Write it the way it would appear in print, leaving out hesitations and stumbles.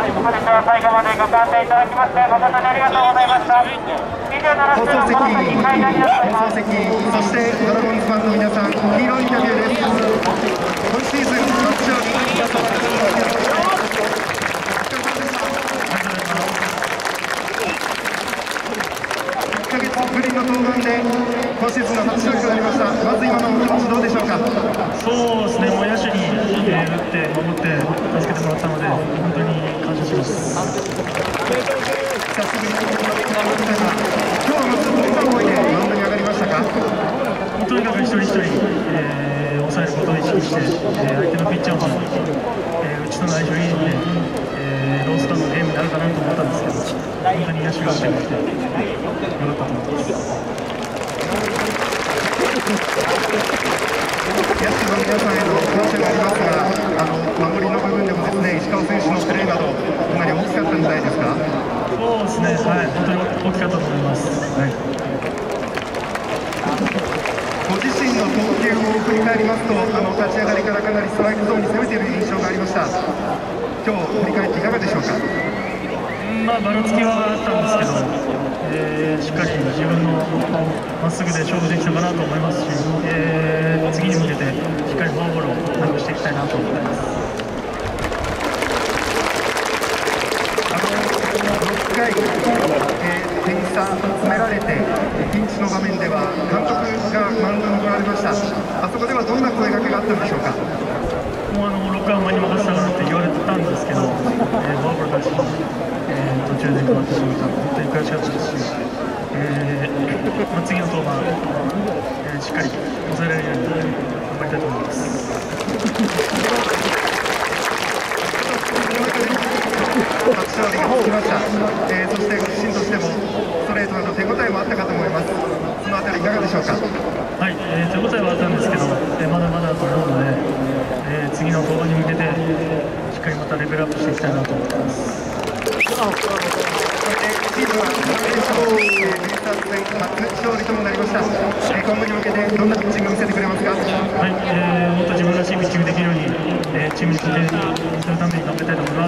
本日は最後までご観戦いただきまして誠にありがとうございました。27周のこの先会場になっております。 そしてドラゴンズファンの皆さん、ヒーローインタビューです。今シーズン初勝利、皆様ありがとうございます。1ヶ月ぶりの登板で今シーズンの初勝利となりました。まず今のお気持ちどうでしょうか。 そうですね、もう野手に打って守って助けてもらったので本当に感謝します。 久しぶりにここまで来ましたが、今日のどんな思いでマウンドに上がりましたか。 とにかく一人一人、抑えることを意識して、相手のピッチャーも、うちとの相性いいので、ロースターのゲームになるかなと思ったんですけど、本当に野手が打ってくれてよかったと思います。 野手の皆さんへの感謝がありますが、守りの部分でもですね、石川選手のプレーなどかなり大きかったんじゃないですか。 そうですね、はい、本当に大きかったと思います。はい、 ご自身の投球を振り返りますと、立ち上がりからかなりストライクゾーンに攻めている印象がありました。今日振り返っていかがでしょうか。 ばらつきはあったんですけど、しっかり自分のまっすぐで勝負できたかなと思いますし、次に向けてしっかりフォアボールをなくしていきたいなと思います。 6回、点差詰められてピンチの場面では監督がマウンドに来られました。あそこではどんな声掛けがあったんでしょうか。 もう6回お前に任せたからって言われたんですけど、フォアボール出し、途中で変わってしまったので本当に悔しかったですし、次の登板、しっかり抑えられるように頑張りたいと思います。 初勝利がつきました。そしてご自身としてもストレートなど手応えもあったかと思います。そのあたりいかがでしょうか。 はい、手応えはあったんですけど、まだまだと思うので、次の登板に向けてしっかりまたレベルアップしていきたいなと思っています。 チームは連勝、ベイスターズ戦初勝利ともなりました。今後に向けてどんなピッチングを見せてくれますか。 はい、もっと自分らしいピッチングできるように、チームに貢献するために頑張りたいと思います。